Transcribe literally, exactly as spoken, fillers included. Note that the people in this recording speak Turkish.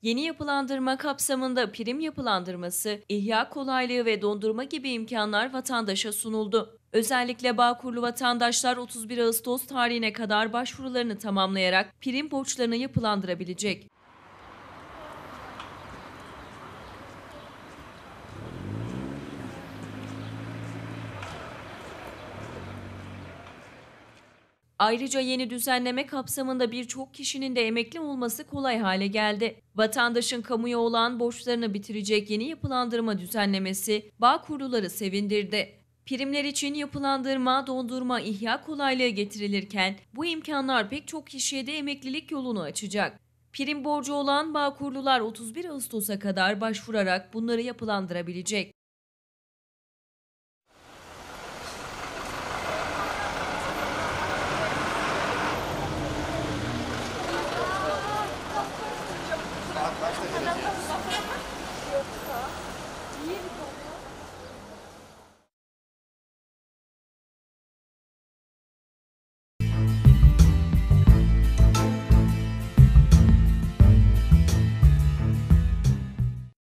Yeni yapılandırma kapsamında prim yapılandırması, ihya kolaylığı ve dondurma gibi imkanlar vatandaşa sunuldu. Özellikle Bağkurlu vatandaşlar otuz bir Ağustos tarihine kadar başvurularını tamamlayarak prim borçlarını yapılandırabilecek. Ayrıca yeni düzenleme kapsamında birçok kişinin de emekli olması kolay hale geldi. Vatandaşın kamuya olan borçlarını bitirecek yeni yapılandırma düzenlemesi Bağkurluları sevindirdi. Primler için yapılandırma, dondurma, ihya kolaylığı getirilirken bu imkanlar pek çok kişiye de emeklilik yolunu açacak. Prim borcu olan Bağkurlular otuz bir Ağustos'a kadar başvurarak bunları yapılandırabilecek. Saat kaçta gelecek?